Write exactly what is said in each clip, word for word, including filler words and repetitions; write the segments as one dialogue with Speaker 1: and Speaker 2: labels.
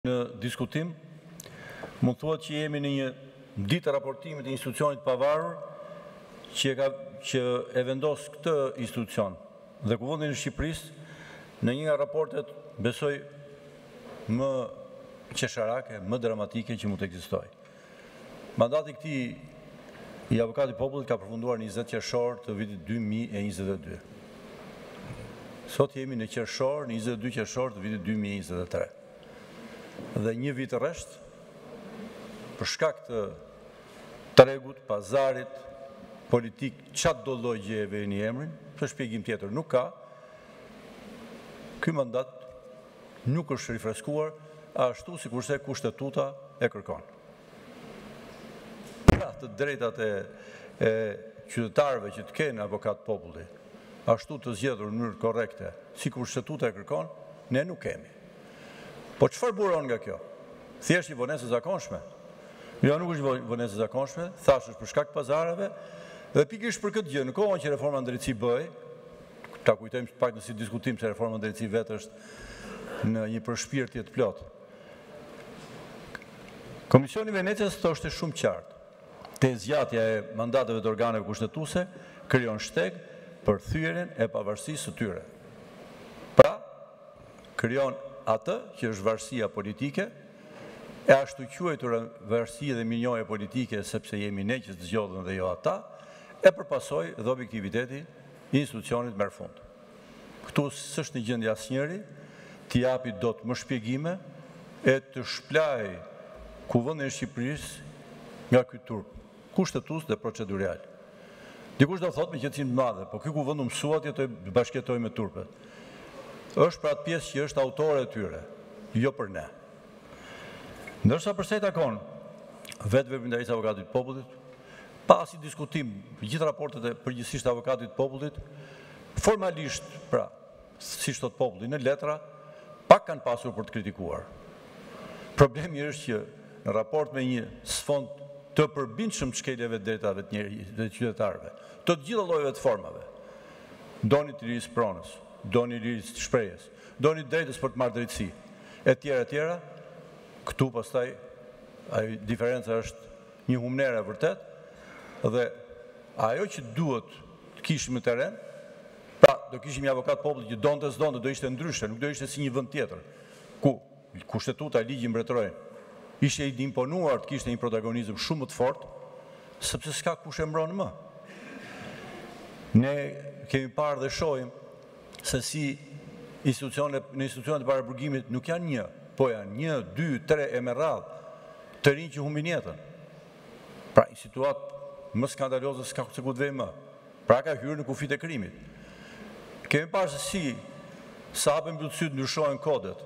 Speaker 1: Në diskutim, mund thuhet që jemi në një ditë raportimit të institucionit pavarur që, ka, që e vendos këtë institucion dhe Kuvendin e Shqipërisë në një nga raportet, besoj, më qesharake, më dramatike që mund të ekzistojë. Mandati këtij i avokatit i popullit ka përfunduar në njëzet qershor të vitit dy mijë e njëzet e dy. Sot jemi në qershor, në njëzet e dy qershor të vitit dy mijë e njëzet e tre. Dhe një vit rresht, për shkak të tregut, pazarit, politik, qatë do lloj gjëve e një emrin, për shpjegim tjetër nuk ka, ky mandat nuk është rifreskuar ashtu si kurse kushtetuta e kërkon. Pra të drejtat e, e qytetarëve që të kenë avokat populli, ashtu të zgjedhur në mënyrë korrekte, si kushtetuta e kërkon, ne nuk kemi. Po çfarë buron nga kjo? Thjesht një vonesë e zakonshme? Jo, nuk është vonesë e zakonshme, thash është për shkak të pazareve, dhe pikërisht për këtë gjë, në kohën që reforma drejtësi bëhej, ta kujtojmë pak në si diskutim se reforma drejtësi vetë është në një përshpirtje të plotë. Komisioni i Venecias thoshte shumë qartë, te zgjatja e mandateve të organeve kushtetuese krijon shteg për thyerjen e pavarësisë së tyre. Pra, krijon atë që është varësia politike, e ashtu quajtur varësia dhe mirënjohje politike sepse jemi ne që zgjodhën dhe jo ata, e përpasoj dhe objektiviteti i institucionit merr fund. Këtu s'është në gjendje asnjëri t'i japi dot më shpjegime e të shplaj Kuvendin e Shqipërisë nga ky turp kushtetues dhe procedurial. Dikush do thotë me qetësim të madhe, po ky kuvend u mësua të jetoj bashkëjetoj me turpet. Është për atë pjesë që është autore e tyre, jo për ne. Ndërsa përsa i takon vetë veprimtarisë avokatit të popullit, pasi diskutim gjithë raportet e përgjithsisht avokatit të popullit, formalisht, pra, si thot populli në letra, pak kanë pasur për të kritikuar. Problemi është që në raport me një sfond të përbindshëm të shkeljeve të drejtave të njerëzit dhe qytetarëve, të gjitha llojeve të formave, doni të lirisë pronës, doni lirisë të shprehjes, doni drejtës për të marrë drejtësi, e tjera, e tjera, këtu pastaj ajo diferenca është një humnere vërtet, dhe ajo që duhet të kishim në teren, pra do kishim një avokat popullit që donte s'donte, do ishte ndryshe, nuk do ishte si një vend tjetër, ku kushtetuta, ligji mbretëror ishte i imponuar të kishte një protagonizëm shumë më të fortë, sepse s'ka kush e mbron më. Ne kemi parë dhe shohim se si institucionet, në institucionet e paraburgimit nuk janë një, po janë një, dy, tre e me radhë të rinj që humbin jetën. Pra, një situatë më skandaloze s'ka se ku të vej më. Pra ka hyrë në kufit e krimit. Kemi parë se si sa hapën mbyll syt ndryshohen kodet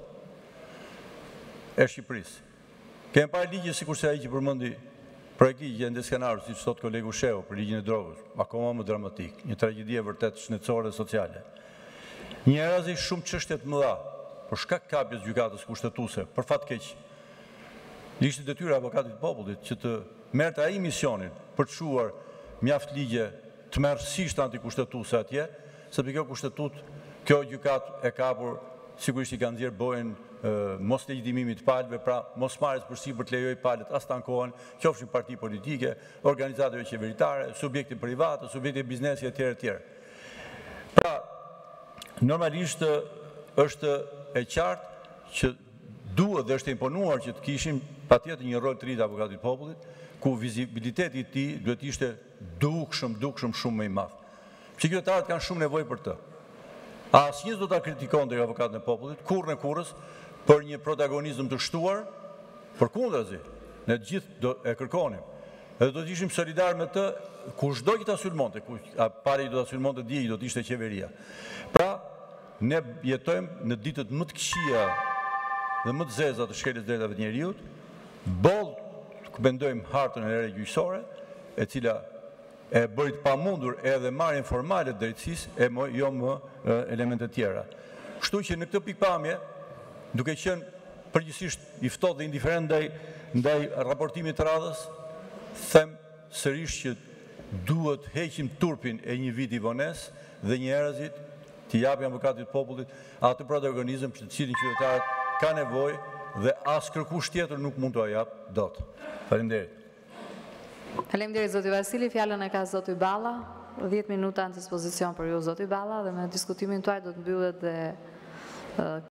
Speaker 1: e Shqipërisë. Kemi parë ligje si kurse ai që përmendi projekti ende skenaru, si që thot kolegu Sheu, për ligjin e drogës, akoma më dramatik, një tragjedie vërtet shëndetësore dhe sociale. Një razi shumë çështje të mëdha, për shkak kapjes gjykatës kushtetuese, për fat keq, ishte detyra e avokatit të popullit që të merrte ai misionin për të çuar mjaft ligje të tmerrsisht antikushtetuese atje, sepse kjo kushtetut, kjo gjykatë e kapur, sigurisht i kanë nxjerr bojën mos legjitimimit të palëve, pra mos marrjes përsipër të lejoj palët as të ankohen, qofshin parti politike, organizatave qeveritare, subjekte private, subjekte biznesi etj etj. Pra, normalisht është e qartë që duhet dhe është imponuar që të kishim patjetër një rol të ri të avokatit të popullit, ku vizibiliteti i tij duhet ishte dukshëm, dukshëm shumë më i madh. Qytetarët kanë shumë nevojë për të. Asnjë do ta kritikonte avokatin e popullit, kurrë në kurrës, për një protagonizëm të shtuar, përkundrazi, ne të gjithë do e kërkonim. Edhe do të ishim solidar me të, kushdo që ta sulmonte, pari do ta sulmonte djegj, do të ishte qeveria. Pra, ne jetojmë në ditët më të këqija dhe më të zeza të shkeljes drejtave të njeriut, boll mendojmë hartën e re gjyqësore, e cila e bëri të pamundur edhe marrjen formale të drejtësisë e më, jo më elemente tjera. Kështu që në këtë pikpamje, duke qenë përgjithsisht i ftohtë dhe indiferent ndaj ndaj raportimit të radhës, them sërish që duhet heqim turpin e një viti vonesë dhe njerëzit t'i japin avokatit popullit atë protagonizëm që të cilin qytetarët ka nevojë dhe as kërkush tjetër nuk mund t'ua jap dot. Faleminderit.
Speaker 2: Faleminderit zoti Vasili, fjalën e ka zoti Balla. dhjetë minuta në dispozicion për ju zoti Balla dhe me diskutimin tuaj do të mbyllet dhe